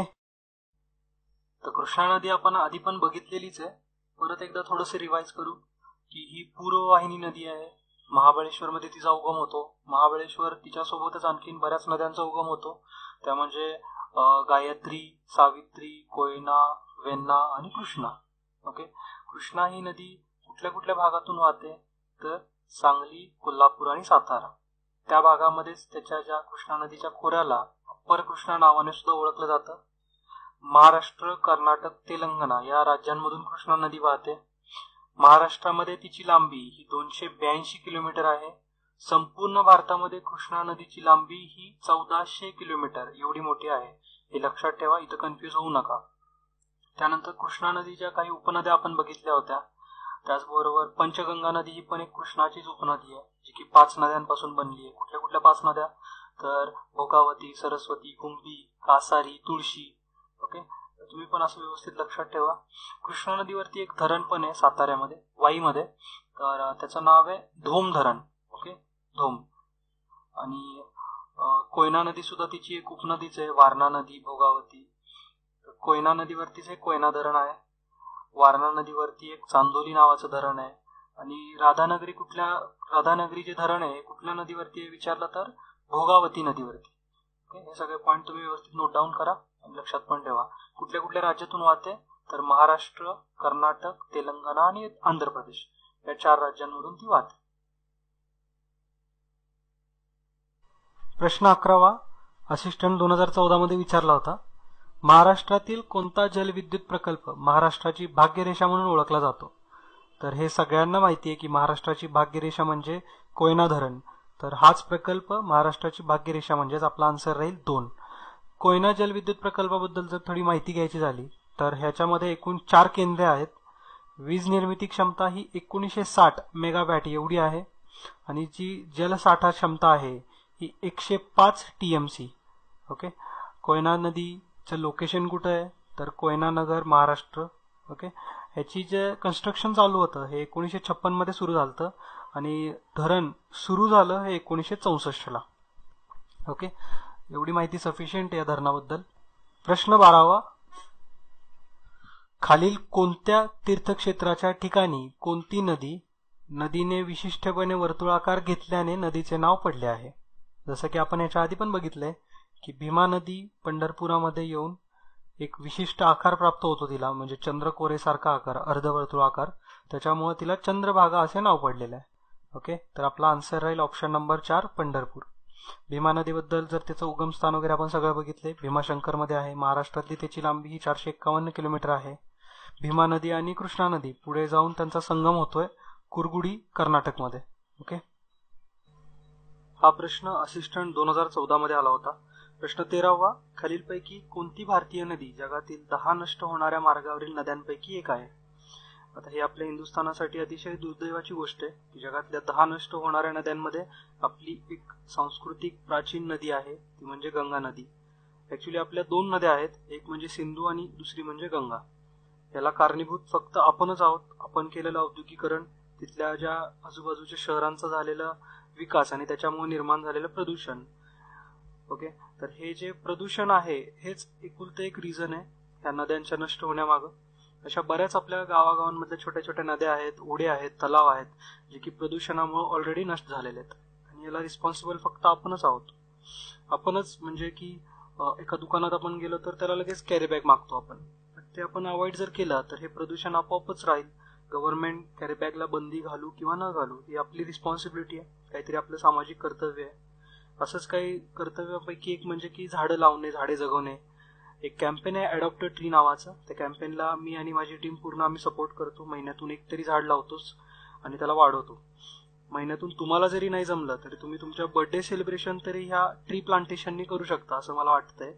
तर कृष्णा नदी आपण आधी पण बघितलेलीच आहे. परत एकदा थोडंसं रिवाइज करू की ही पूर्ववाहिनी नदी आहे. महाबळेश्वर मध्ये तिचा उगम होतो. महाबळेश्वर तिच्यासोबतच आणखीन बऱ्याच नद्यांचा उगम होतो. त्या म्हणजे गायत्री, सावित्री, कोयना, वेण्णा आणि कृष्णा. ओके, कृष्णा ही नदी कुठल्या कुठल्या भागातून वाहते, तर सांगली, कोल्हापूर आणि सातारा त्या भागामध्येच त्याच्या ज्या कृष्णा नदीच्या खोऱ्याला अप्पर कृष्णा नावाने सुद्धा ओळखलं जातं. महाराष्ट्र, कर्नाटक, तेलंगणा या राज्यांमधून कृष्णा नदी वाहते. महाराष्ट्रामध्ये तिची लांबी ही 282 किलोमीटर आहे. संपूर्ण भारतामध्ये कृष्णा नदीची लांबी ही 1400 किलोमीटर एवढी मोठी आहे. हे लक्षात ठेवा, इथं कन्फ्युज होऊ नका. त्यानंतर कृष्णा नदीच्या काही उपनद्या आपण बघितल्या होत्या. त्याचबरोबर पंचगंगा नदी ही पण एक कृष्णाचीच उपनदी आहे, जी की 5 नद्यांपासून बनली आहे. कुठल्या कुठल्या 5 नद्या, तर भोगावती, सरस्वती, कुंभी, कासारी, तुळशी. ओके, तुम्ही पण असं व्यवस्थित लक्षात ठेवा. कृष्णा नदीवरती एक धरण पण आहे साताऱ्यामध्ये, वाईमध्ये, तर त्याचं नाव आहे धोम धरण. ओके, धोम. आणि कोयना नदी सुद्धा तिची एक उपनदीच आहे, वारणा नदी, भोगावती. कोयना नदीवरतीच एक कोयना धरण आहे. वारणा नदीवरती एक चांदोली नावाचं धरण आहे. आणि राधानगरी जे धरण आहे कुठल्या नदीवरती आहे विचारलं तर भोगावती नदीवरती. ओके, हे सगळे पॉईंट तुम्ही व्यवस्थित नोट डाऊन करा आणि लक्षात पण ठेवा. कुठल्या कुठल्या राज्यातून वाहते, तर महाराष्ट्र, कर्नाटक, तेलंगणा आणि आंध्र प्रदेश या 4 राज्यांमधून ती वाहते. प्रश्न 11वा असिस्टंट 2014 मध्ये विचारला होता. महाराष्ट्रातील कोणता जलविद्युत प्रकल्प महाराष्ट्राची भाग्यरेषा म्हणून ओळखला जातो? तर हे सगळ्यांना माहिती आहे की महाराष्ट्राची भाग्यरेषा म्हणजे कोयना धरण. तर हाच प्रकल्प महाराष्ट्राची भाग्यरेषा म्हणजेच आपला आन्सर राहील 2. कोयना जलविद्युत प्रकल्पाबद्दल जर थोडी माहिती घ्यायची झाली तर ह्याच्यामध्ये एकूण 4 केंद्रे आहेत. वीज निर्मिती क्षमता ही 1960 मेगावॅट एवढी आहे आणि जी जलसाठा क्षमता आहे ही 105 TMC. ओके, कोयना नदीचं लोकेशन कुठं आहे, तर कोयना नगर, महाराष्ट्र. ओके, ह्याची जे कन्स्ट्रक्शन चालू होतं हे 1956 मध्ये सुरू झालं आणि धरण सुरू झालं हे 1964 ला. ओके, एवढी माहिती सफिशियंट आहे या धरणाबद्दल. प्रश्न 12वा. खालील कोणत्या तीर्थक्षेत्राच्या ठिकाणी कोणती नदी नदीने विशिष्टपणे वर्तुळाकार घेतल्याने नदीचे नाव पडले आहे. जसं की आपण याच्या आधी पण बघितलंय की भीमा नदी पंढरपुरामध्ये येऊन एक विशिष्ट आकार प्राप्त होतो तिला, म्हणजे चंद्रकोरेसारखा आकार, अर्धवर्तुळाकार. त्याच्यामुळे तिला चंद्रभागा असे नाव पडलेलं आहे. ओके, तर आपला आन्सर राहील ऑप्शन नंबर 4 पंढरपूर. भीमा नदीबद्दल जर त्याचं उगमस्थान वगैरे आपण सगळं बघितले, भीमाशंकरमध्ये आहे. महाराष्ट्रातली त्याची लांबी ही 451 किलोमीटर आहे. भीमा नदी आणि कृष्णा नदी पुढे जाऊन त्यांचा संगम होतोय कुरगुडी, कर्नाटकमध्ये. ओके, हा प्रश्न असिस्टंट 2014 मध्ये आला होता. प्रश्न 13वा, खालीलपैकी कोणती भारतीय नदी जगातील 10 नष्ट होणाऱ्या मार्गावरील नद्यांपैकी एक आहे? आता हे आपल्या हिंदुस्थानासाठी अतिशय दुर्दैवाची गोष्ट आहे की जगातल्या 10 नष्ट होणाऱ्या नद्यांमध्ये आपली एक सांस्कृतिक प्राचीन नदी आहे, ती म्हणजे गंगा नदी. ऍक्च्युली आपल्या 2 नद्या आहेत, एक म्हणजे सिंधू आणि दुसरी म्हणजे गंगा. याला कारणीभूत फक्त आपणच आहोत. आपण केलेलं औद्योगिकरण, तिथल्या ज्या आजूबाजूच्या शहरांचा झालेला विकास आणि त्याच्यामुळे निर्माण झालेलं प्रदूषण. ओके, तर हे जे प्रदूषण आहे हेच एकुलतं एक रिझन आहे या नद्यांच्या नष्ट होण्यामागं. अशा बऱ्याच आपल्या गावागावांमधल्या छोट्या छोट्या नद्या आहेत, ओढे आहेत, तलाव आहेत, जे की प्रदूषणामुळे ऑलरेडी नष्ट झालेले आहेत. आणि याला रिस्पॉन्सिबल फक्त आपणच आहोत. आपणच म्हणजे की एका दुकानात आपण गेलो तर त्याला लगेच कॅरी बॅग मागतो आपण. ते आपण अवॉइड जर केलं तर हे प्रदूषण आपोआपच राहील. गव्हर्नमेंट कॅरी बॅगला बंदी घालू किंवा न घालू ही आपली रिस्पॉन्सिबिलिटी आहे, काहीतरी आपलं सामाजिक कर्तव्य आहे. असंच काही कर्तव्यापैकी एक म्हणजे की झाडं लावणे, झाडे जगवणे. एक कॅम्पेन आहे अडॉप्ट अ ट्री नावाचं. त्या कॅम्पेनला मी आणि माझी टीम पूर्ण आम्ही सपोर्ट करतो. महिन्यातून एक तरी झाड लावतोच आणि त्याला वाढवतो. महिन्यातून तुम्हाला जरी नाही जमलं तरी तुम्ही तुमच्या बर्थडे सेलिब्रेशन तरी ह्या ट्री प्लांटेशननी करू शकता असं मला वाटतंय.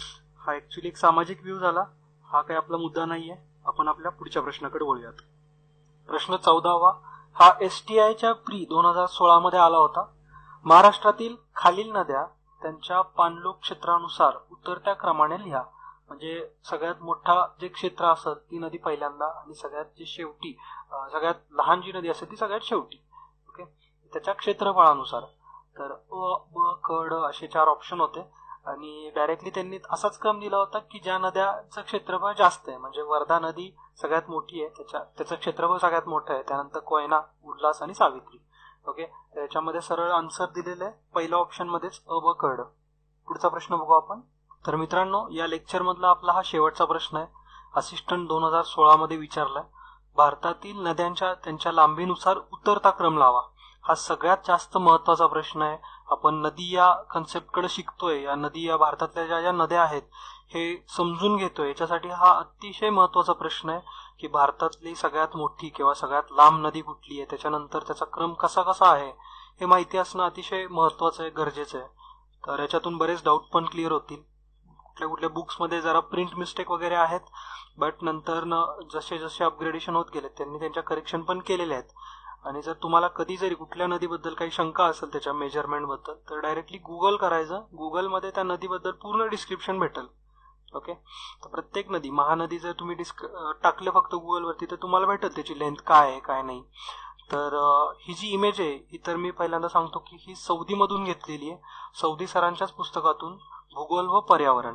हा ऍक्च्युली एक सामाजिक व्ह्यू झाला. हा काही आपला मुद्दा नाहीये. आपण आपल्या पुढच्या प्रश्नाकडे वळूयात. प्रश्न 14वा, हा STIच्या प्री 2016 मध्ये आला होता. महाराष्ट्रातील खालील नद्या त्यांच्या पाणलोट क्षेत्रानुसार उतरत्या क्रमाने लिहा. म्हणजे सगळ्यात मोठा जे क्षेत्र असेल ती नदी पहिल्यांदा, आणि सगळ्यात जे शेवटी सगळ्यात लहान जी नदी असेल ती सगळ्यात शेवटी. ओके, त्याच्या क्षेत्रफळानुसार. तर अ, ब, क, ड असे 4 ऑप्शन होते आणि डायरेक्टली त्यांनी असाच क्रम दिला होता की ज्या नद्याचं क्षेत्रफळ जास्त आहे. म्हणजे वर्धा नदी सगळ्यात मोठी आहे, त्याचं क्षेत्रफळ सगळ्यात मोठं आहे. त्यानंतर कोयना, उल्हास आणि सावित्री. ओके, त्याच्यामध्ये सरळ आन्सर दिलेलं आहे पहिल्या ऑप्शन मध्येच, अ, ब, क, ड. पुढचा प्रश्न बघू आपण. तर मित्रांनो, या लेक्चर मधला आपला हा शेवटचा प्रश्न आहे. असिस्टंट 2016 मध्ये विचारलाय, भारतातील नद्यांच्या त्यांच्या लांबीनुसार उतरता क्रम लावा. हा सगळ्यात जास्त महत्वाचा प्रश्न आहे. आपण नदी या कन्सेप्टकडे शिकतोय, या नदी, या भारतातल्या ज्या ज्या नद्या आहेत हे समजून घेतोय, याच्यासाठी हा अतिशय महत्वाचा प्रश्न आहे की भारतातली सगळ्यात मोठी किंवा सगळ्यात लांब नदी कुठली आहे, त्याच्यानंतर त्याचा क्रम कसा कसा आहे हे माहिती असणं अतिशय महत्वाचं आहे, गरजेचं आहे. तर याच्यातून बरेच डाऊट पण क्लिअर होतील. कुठल्या कुठल्या बुक्समध्ये जरा प्रिंट मिस्टेक वगैरे आहेत, बट नंतर जसे जसे अपग्रेडेशन होत गेले त्यांनी त्यांच्या करेक्शन पण केलेले आहेत. आणि जर तुम्हाला कधी जरी कुठल्या नदीबद्दल काही शंका असेल त्याच्या मेजरमेंट बद्दल, तर डायरेक्टली गुगल करायचं. गुगलमध्ये त्या नदीबद्दल पूर्ण डिस्क्रिप्शन भेटेल. ओके, तर प्रत्येक नदी, महानदी जर तुम्ही टाकले फक्त गुगलवरती तर तुम्हाला भेटेल त्याची लेंथ काय आहे काय नाही. तर ही जी इमेज आहे ही तर मी पहिल्यांदा सांगतो की ही सौदीमधून घेतलेली आहे, सौदी सरांच्याच पुस्तकातून, भूगोल व पर्यावरण.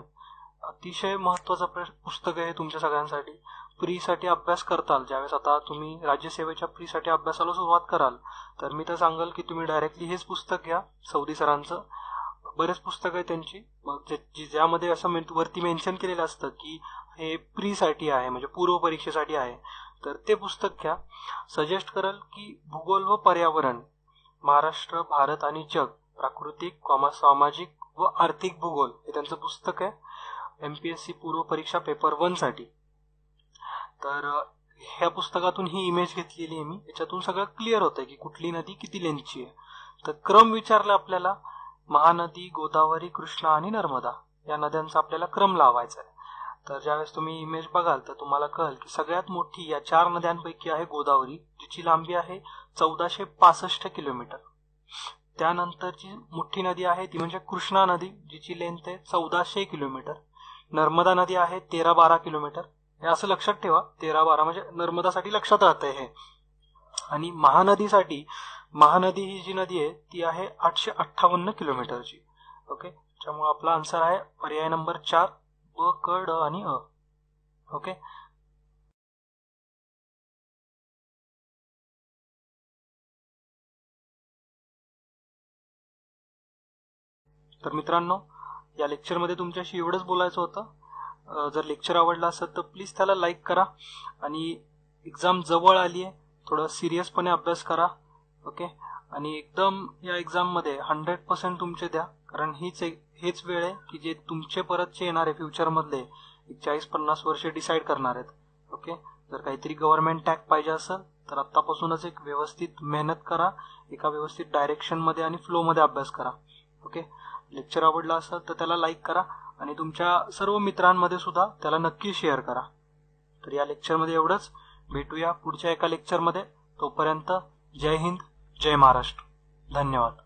अतिशय महत्वाचं पुस्तक आहे तुमच्या सगळ्यांसाठी. प्रीसाठी अभ्यास करताल ज्यावेळेस, आता तुम्ही राज्यसेवेच्या प्रीसाठी अभ्यासाला सुरुवात कराल, तर मी तर सांगाल की तुम्ही डायरेक्टली हेच पुस्तक घ्या, सौदी सरांचं. बरेच पुस्तकं आहे त्यांची, ज्यामध्ये असं वरती मेन्शन केलेलं असतं की हे प्रीसाठी आहे, म्हणजे पूर्व परीक्षेसाठी आहे. तर ते पुस्तक घ्या. सजेस्ट करल की भूगोल व पर्यावरण, महाराष्ट्र, भारत आणि जग, प्राकृतिक, सामाजिक व आर्थिक भूगोल हे त्यांचं पुस्तक आहे, MPSC पूर्व परीक्षा पेपर 1 साठी. तर ह्या पुस्तकातून ही इमेज घेतलेली आहे मी. याच्यातून सगळं क्लिअर होतंय की कुठली नदी किती लेंथची आहे. तर क्रम विचारला आपल्याला, महानदी, गोदावरी, कृष्णा आणि नर्मदा या नद्यांचा आपल्याला क्रम लावायचा आहे. तर ज्यावेळेस तुम्ही इमेज बघाल तर तुम्हाला कळेल की सगळ्यात मोठी या 4 नद्यांपैकी आहे गोदावरी, जिची लांबी आहे 1465 किलोमीटर. त्यानंतरची मोठी नदी आहे ती म्हणजे कृष्णा नदी, जिची लेंथ आहे 1400 किलोमीटर. नर्मदा नदी आहे 13-12 किलोमीटर. हे असं लक्षात ठेवा, 13-12 म्हणजे नर्मदासाठी लक्षात राहतंय हे. आणि महानदी ही जी नदी आहे ती आहे 858 किलोमीटरची. ओके, त्यामुळे आपला आन्सर आहे पर्याय नंबर 4, ब, क, ड आणि अ. ओके. तर मित्रांनो, या लेक्चरमध्ये तुमच्याशी एवढंच बोलायचं होतं. जर लेक्चर आवडला असेल तर प्लीज त्याला लाईक करा आणि एक्झाम जवळ आली आहे, थोडं सिरियसपणे अभ्यास करा. ओके, आणि एकदम या एक्झाममध्ये 100% तुमचे द्या, कारण हेच वेळ आहे की जे तुमचे परतचे येणारे फ्युचरमधले 40-50 वर्षे डिसाईड करणार आहेत. ओके, जर काहीतरी गव्हर्नमेंट टॅग पाहिजे असेल तर आत्तापासूनच एक व्यवस्थित मेहनत करा, एका व्यवस्थित डायरेक्शनमध्ये आणि फ्लोमध्ये अभ्यास करा. ओके, लेक्चर आवडला असेल तर त्याला लाईक करा आणि तुमच्या सर्व मित्रांमध्ये सुद्धा त्याला नक्की शेअर करा. तर या लेक्चरमध्ये एवढंच. भेटूया पुढच्या एका लेक्चरमध्ये. तोपर्यंत जय हिंद, जय महाराष्ट्र. धन्यवाद.